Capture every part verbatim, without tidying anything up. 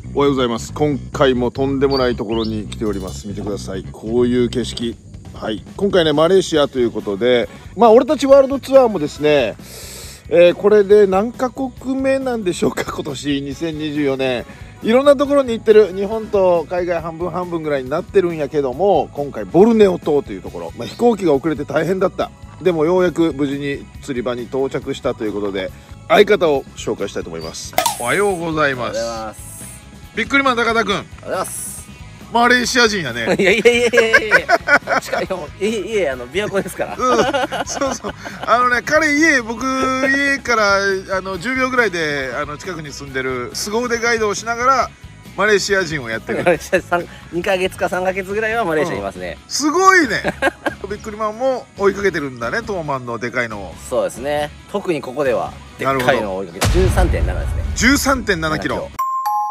おはようございます。今回もとんでもないところに来ております。見てください。こういう景色。はい。今回ね、マレーシアということで、まあ、俺たちワールドツアーもですね、えー、これで何カ国目なんでしょうか、今年にせんにじゅうよねん。いろんなところに行ってる。日本と海外半分半分ぐらいになってるんやけども、今回ボルネオ島というところ、まあ、飛行機が遅れて大変だった。でもようやく無事に釣り場に到着したということで、相方を紹介したいと思います。おはようございます。びっくりマン高田くん。ありがとうございます。マレーシア人やね。 いやいやいやいやいや。近いよ。いえいえ、あの琵琶湖ですから。 うん、そうそう。あのね、彼家、僕家からあのじゅうびょうぐらいであの近くに住んでる凄腕ガイドをしながらマレーシア人をやってる。 にかげつかさんかげつぐらいはマレーシアにいますね。 うん、すごいね。びっくりマンも追いかけてるんだね、トーマンのでかいのを。 そうですね。特にここではでっかいのを追いかけて じゅうさんてんなな ですね。 じゅうさんてんななキロ。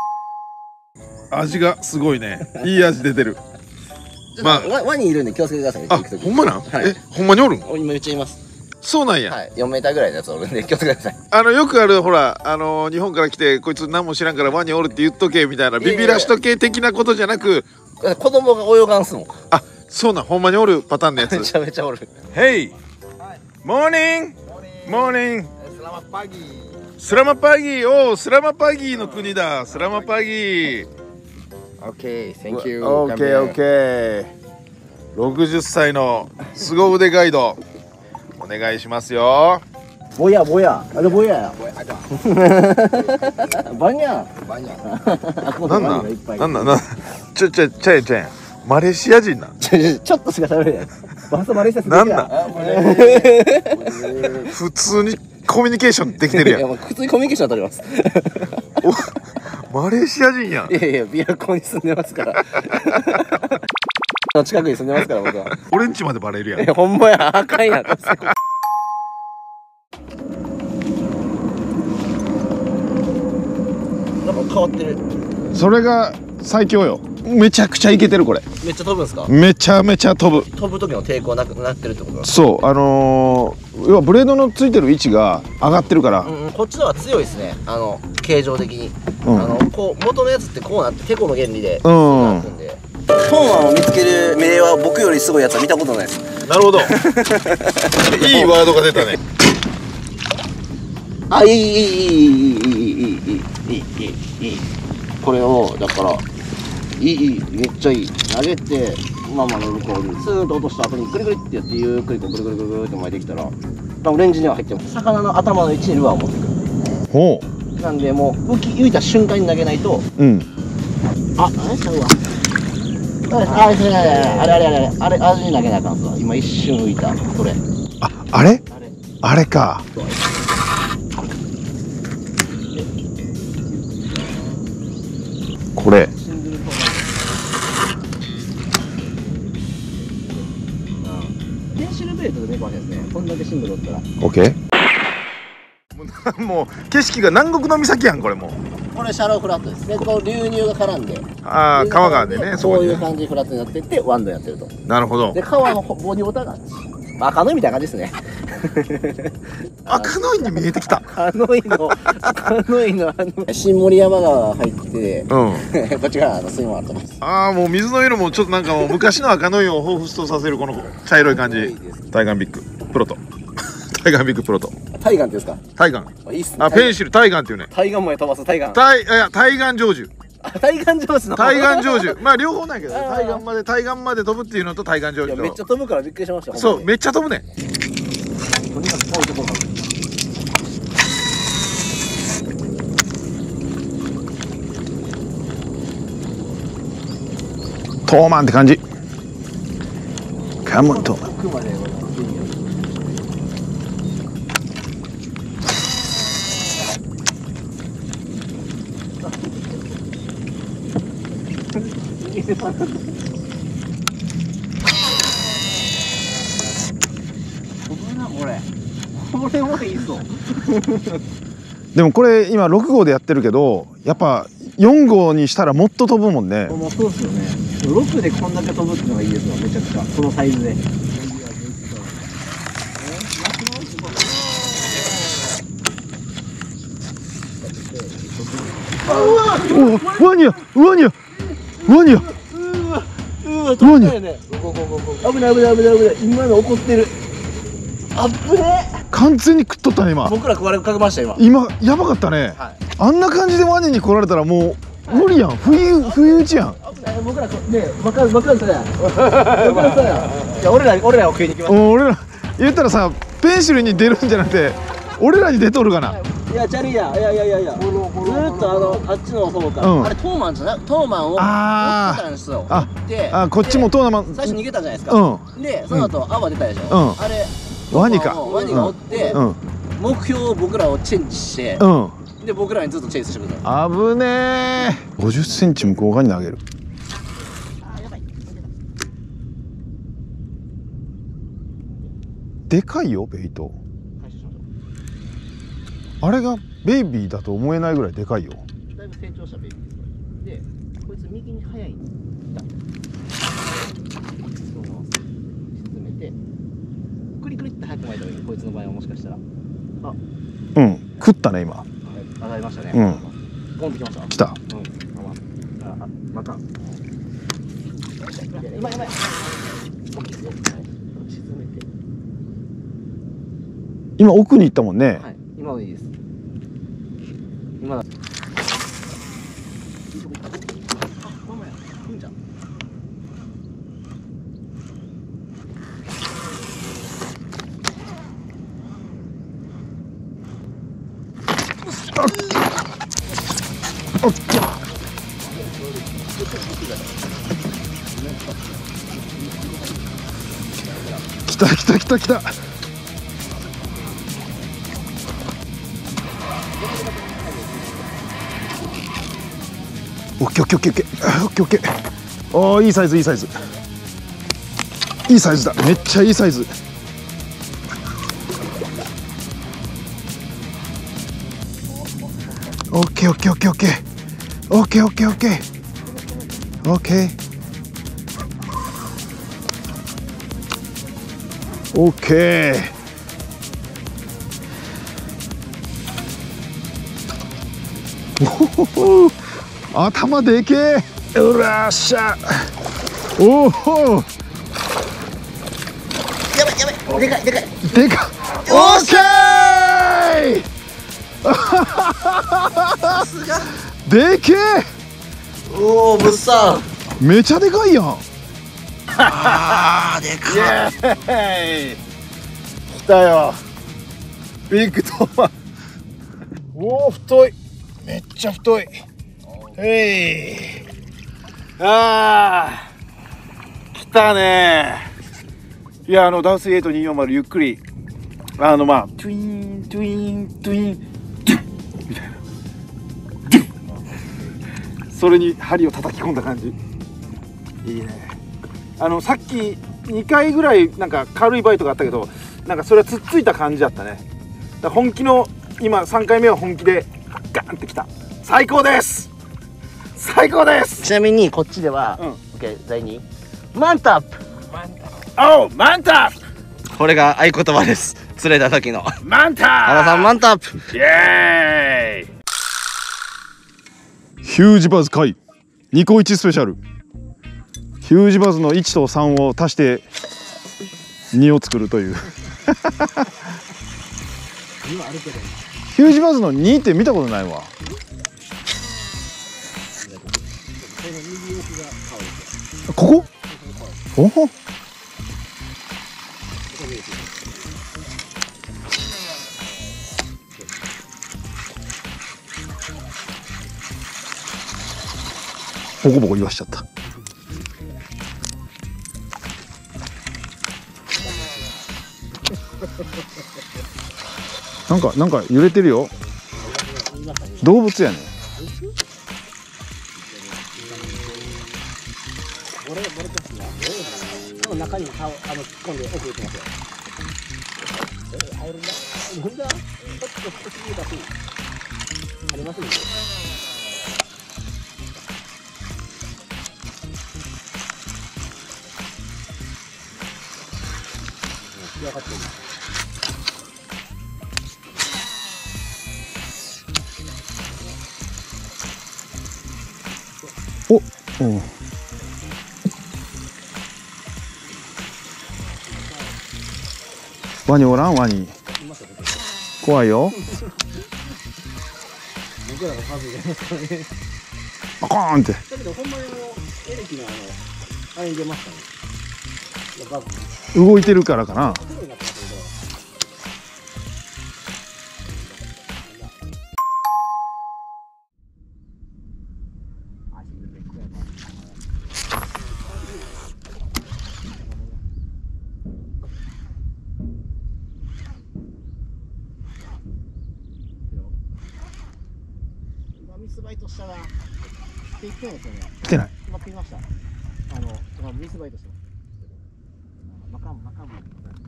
味がすごいね。いい味出てる。 まあ、ワニいるんで気をつけてくださいね。 あ、ほんまなん？え、ほんまにおるん？ 今めっちゃいます。 そうなんや。 はい、よんメーターぐらいのやつおるんで気をつけてください。 あのよくあるほら、あの日本から来てこいつ何も知らんからワニおるって言っとけみたいなビビらしとけ的なことじゃなく、 子供が泳がんすもん。 あ、そうなん、ほんまにおるパターンのやつ。 めちゃめちゃおる。 Hey, morning, morning. Selamat pagi. Oh, Selamat pagiの国だ。Selamat pagi。Okay, thank you. Okay, okay. ろくじゅっさいの凄腕ガイドお願いしますよ。 ボヤボヤ、adaボヤ。banyak。 なんなん、なんなん、なんちょちょちょちょマレーシア人なん。 ちょっとしか喋れない。バスマレーシア人なんなん。普通にコミュニケーションできてるやん。 いや、普通にコミュニケーション取ります。 マレーシア人やん。 いやいや、琵琶湖に住んでますから。の近くに住んでますから、僕は。 俺んちまでバレるやん。 いや、ほんまや、あかんやん。なんか変わってる。それが最強よ。めちゃくちゃイケてるこれ。 めっちゃ飛ぶんですか？ めちゃめちゃ飛ぶ。 飛ぶ時の抵抗なくなってるってこと？ そう、あのー、要はブレードのついてる位置が上がってるから、 うん、こっちのは強いですね。あの形状的に、うん、あのこう元のやつってこうなっててこの原理で、うん、なってんで。トーマンを見つける目は僕よりすごいやつは見たことないです。 なるほど。いいワードが出たね。 あ、いいいいいいいいいいいいいいいい。これをだから。いいいい、めっちゃいい。投げてママの向こうにスーッと落とした後にグリグリってやってゆっくりこうグリグリグリグリって巻いてきたら多分レンジには入っても魚の頭の位置にルアーを持ってくる。ほうなんでもう浮き浮いた瞬間に投げないと、うん、あ、あれちゃうわ。あれあれあれあれあれあれあれあれに投げなあかんすわ。今一瞬浮いたこれ。 あ、あれあれあれか。これペンシルベイトで猫はですね、こんだけシングルだったら OK。 もう景色が南国の岬やんこれ。もうこれシャローフラットですね。こう流乳が絡んで、 ああ川がでね、 そういう感じでフラットになっていってワンドやってると。 なるほど。 で川のボディウォーターが赤ノイみたいな感じですね。 赤ノイに見えてきた。 赤ノイの赤ノイのあの新森山川入ってて、うん、こっち側の水門あってます。 ああ、もう水の色もちょっとなんかもう昔の赤ノイを彷彿とさせるこの茶色い感じ。タイガンビッグプロト。タイガンビッグプロト。 タイガンっていうんですか？ タイガン。あ、ペンシルタイガンっていうね。 タイガンまで飛ばすタイガン。 タイいやタイガン成就。 タイガン成就の。 タイガン成就。まあ両方なんやけど、タイガンまでタイガンまで飛ぶっていうのとタイガン成就。 めっちゃ飛ぶからびっくりしました。 そう、めっちゃ飛ぶね。 とにかく遠いところ。 トーマンって感じ。カモントーマン。 これこれもいいぞ。 でもこれ今ろく号でやってるけど、やっぱよん号にしたらもっと飛ぶもんね。 もうそうですよね。ろくでこんだけ飛ぶっていうのがいいですわ。めちゃくちゃこのサイズで。うわおワニやワニやワニやうわ飛んだよね。危ない危ない危ない危ない。今の怒ってる。あぶねえ。 完全に食っとったね今。 僕ら食われかけました今。 今やばかったね、はい、あんな感じでワニに来られたらもう無理やん。不意不意打ちやん。 僕らねバカバカンさやバカンさや。いや俺ら俺らを食いに行きました。 俺ら言ったらさペンシルに出るんじゃなくて俺らに出とるかな。 いやチャリやいやいやいやいやずーっとあのあっちの方から、うん、あれトーマンじゃなトーマンを持ってたんですよ。 あであこっちもトーマン最初逃げたじゃないですか、うん、でその後泡出たでしょ、うん、あれワニかワニがおって、うん、目標を僕らをチェンジして、うん、で僕らにずっとチェイスしてくれた。 危ねえ。ごじゅっセンチ向こう側に投げる。でかいよベイト。あれがベイビーだと思えないぐらいでかいよ。 だいぶ成長したベイビーです。でこいつ右に速いんだ。その沈めてクリクリって速く巻いた方がいい。こいつの場合はもしかしたらあうん食ったね今。 上がりましたね。 うんポンってきました。 来た。うんああまた今今今奥に行ったもんね。 はい、今はいいです。今だ。 おっと。来た来た来た来た。オッケーオッケーオッケーオッケーオッケーオッケー。おーいいサイズいいサイズいいサイズだ。めっちゃいいサイズ。オッケーオッケーオッケーオッケーオッケーオッケーオッケーオッケーオッケー。おほほ頭でけえ。うらっしゃ。おおやばいやばいでかいでかいでかい。オッケーでけえ。 おお物産めちゃでかいやん。 あーでかい。 イエーイ来たよビッグトーマン。おお太いめっちゃ太い。へいあー来たね。いやあのダウスエイトにひゃくよんじゅうゆっくりあのまあトゥイントゥイントゥインドゥンみたいなドゥンそれに針を叩き込んだ感じいいね。あのさっきにかいぐらいなんか軽いバイトがあったけどなんかそれはつっついた感じだったね。だ本気の今さんかいめは本気でガンってきた。最高です最高です。 ちなみにこっちでは、うん、OK だいにマンタップマンタップおうマンタップこれが合言葉です。釣れた時のマンタップ原さんマンタップイエーイ。ヒュージバズ回にこいちスペシャル。ヒュージバズのいちとさんを足してにを作るというヒュージバズのにって見たことないわ。ここおほボコボコ言わしちゃった。なんかなんか揺れてるよ。動物やね。 中に顔あの突っ込んで奥行きますよ。入るんだ。なんだ。ちょっと少しだけありますね。分かってる。 うんワニおらんワニ怖いよ僕らの数じゃないですからね。 バコーンってだけどほんまにあのエレキのあのあれに出ましたね。いやバズ動いてるからかな。 黒になってますけど。ミスバイトしたらって言ってないですよね。 来てない。 今来ました。あのミスバイトしてます。マカンマカンマ。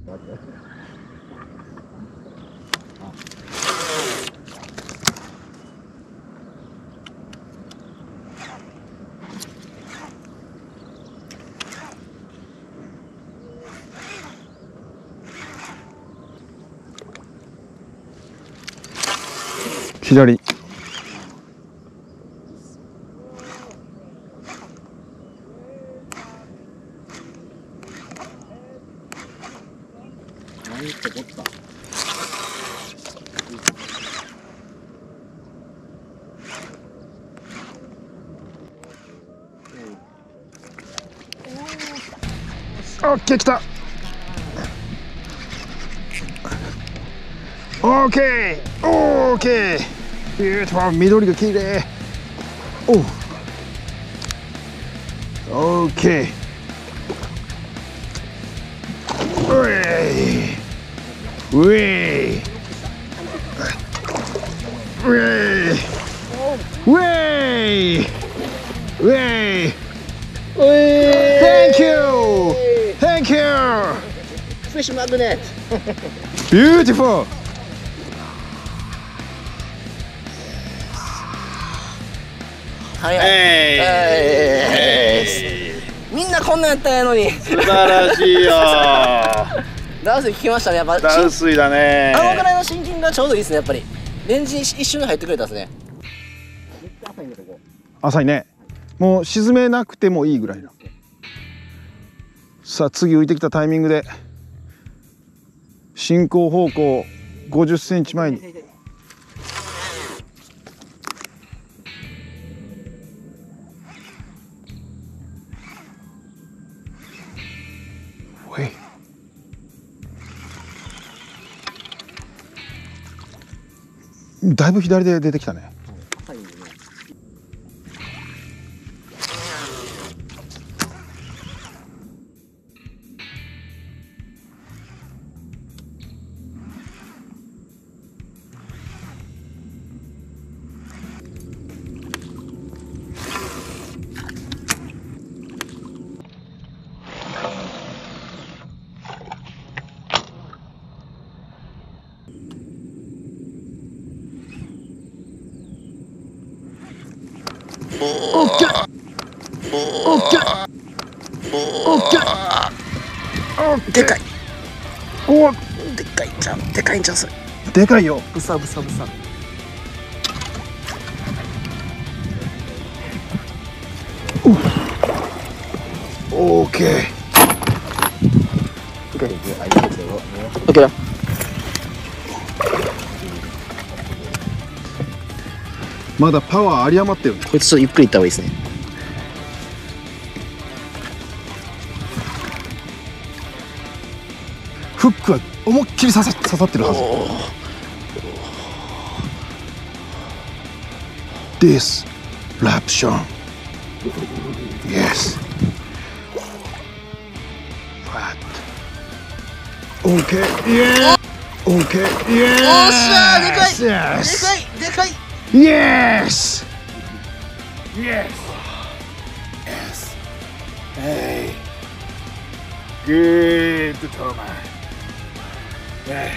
左。 何ってボッタ。 オッケー来た。オッケーオッケー。ビューティフル緑が綺麗。おう。オッケー。ウェイウェイウェイウェイウェイ Thank you Thank you フィッシュマグネット。 Beautiful はい、えー、みんなこんなんやったんやのに素晴らしいよダウ水聞きましたね。やっぱダウ水だね。 あのぐらいのシンキングがちょうどいいですね。やっぱりレンジに一瞬で入ってくれたんですね。めっちゃ浅いんだここ。 浅いね。もう沈めなくてもいいぐらいの。さあ次浮いてきたタイミングで進行方向ごじゅっセンチまえにおいだいぶ左で出てきたね。 浅いんでね。 オッケーオッケーオッケーでかい。 おでっかいんちゃう。でかいんちゃうそれ。 でかいよ。 ブサブサブサ。 オッケーオッケーだ。 まだパワー有り余ってる。 こいつちょっとゆっくりいった方がいいですね。 フックは思いっきり刺さ刺さってるはず。This raption Yes Flat Okay Yeah Okay Yes おっしゃー、でかい Yes でかいでかい。 Yes Yes Yes Hey Good Thomas Hey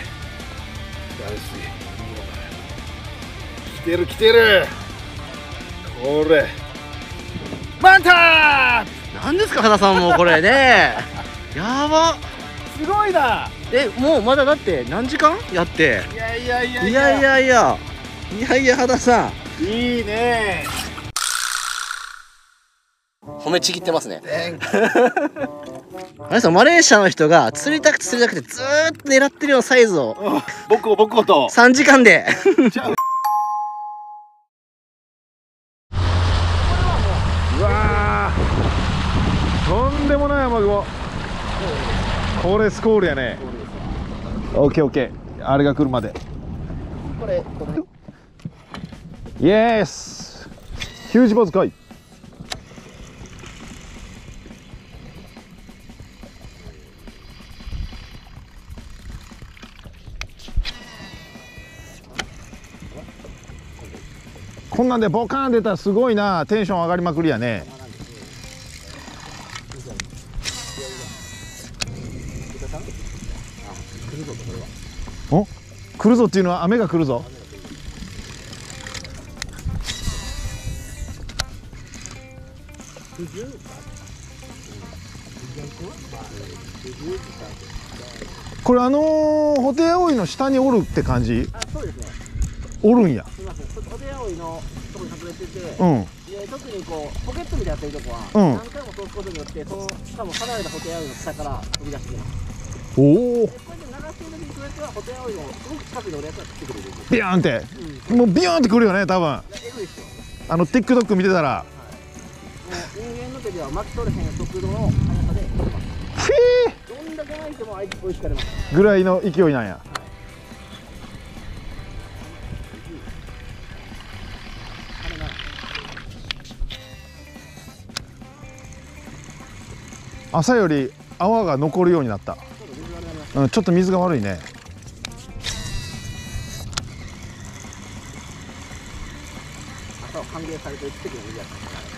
来てる来てるこれマンタなんですか、原さんもこれね。やば。 すごいな。 え、もうまだだって何時間やって。 いやいやいやいやいやいやいやいや、原さんいいね。 褒めちぎってますね。あれさ、マレーシアの人が釣りたくて釣りたくてずーっと狙ってるようなサイズを僕を僕をとさんじかんでうわー、とんでもない雨雲。これスコールやね。オッケーオッケー、あれが来るまで。 これこれイエス、ヒュージボズ来い。こんなんでボカーン出たらすごいな。テンション上がりまくりやね。お、来るぞっていうのは雨が来るぞ。これあのー、ホテイアオイの下におるって感じ？ あ、そうですね。 おるんや。 すみません。ホテイアオイのところに隠れてて、 うん。 で特にこうポケットみたいになってるとこは、 うん、 何回も通すことによってそのしかも離れたホテイアオイの下から飛び出してきます。 おお。 これで流してる時にそれはホテイアオイのすごく近くにおるやつが来てくれる。 ビヤーンって、うん、もうビヨーンってくるよね多分。 えぐいっすよ。 あの ティックトック 見てたら、 はい、もう人間の手では巻き取れへん速度の速さで飛びます。 フィどんだけ巻いてもあいつ追いつかれます。 ーぐらいの勢いなんや。朝より泡が残るようになった。うん、ちょっと水が悪いね。 朝を歓迎されてる時の水やった。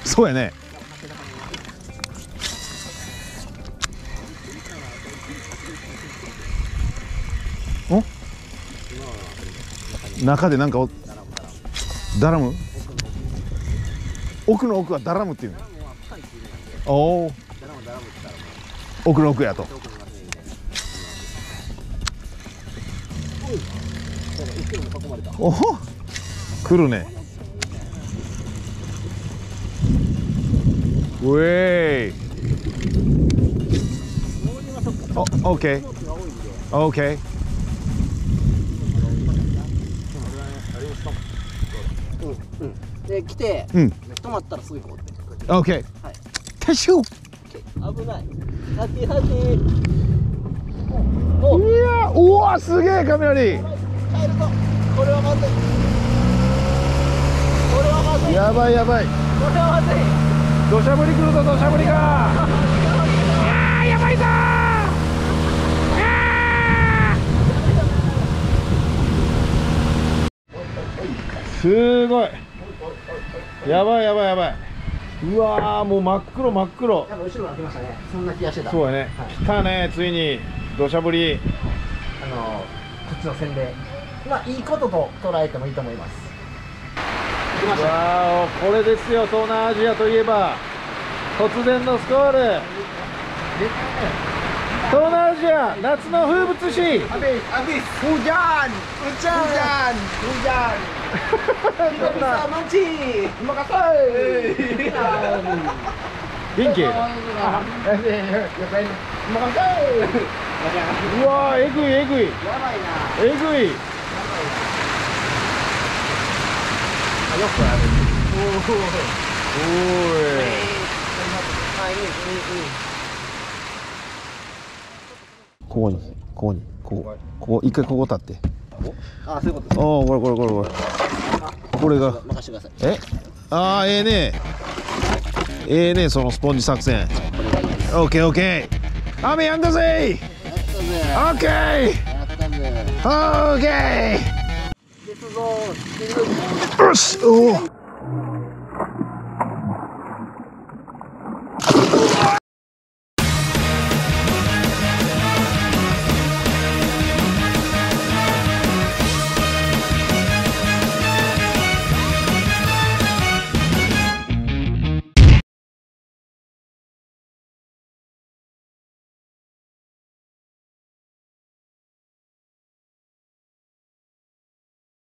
そうやね。お、中でなんかおダラム、奥の奥はダラムっていうの。おお、奥の奥やと。おお、来るね。ウェイ。お、オッケーオッケー。 うんうん。で来て、 うん、 止まったらすぐ行こうって。 オッケー。 はい。 撤収。 危ない。はちはち。 いや、うわ、すげえ雷。 帰ると。これはまずい。これはまずい。 やばいやばい。 これはまずい。 土砂降り来るぞ、土砂降りが。いやー、やばいぞー。すごい。やばいやばいやばい。うわー、もう真っ黒真っ黒。 やっぱ後ろが来ましたね。そんな気がしてた。 そうやね、はい、来たね、ついに土砂降り。 あのこっちの洗礼、まあいいことと捉えてもいいと思います。 うわー、これですよ、東南アジアといえば突然のスコール。東南アジア夏の風物詩。 Habis, habis. Hujan, hujan, hujan. Tidak bisa mancing. Terima kasih. 元気。うわー、えぐいえぐい。 やばいな。 えぐい。 よくある。おおい。ここに、ここに、ここ、ここ、一回ここ立って。 あ、そういうことです。 ああ、これこれこれこれ。これが。 任せてください。 え、ああ、ええね。ええね、そのスポンジ作戦。オッケーオッケー。雨やんだぜ。 やったぜ。 オッケー。 やったぜ。 オッケ鉄道。 ー。よし、おお。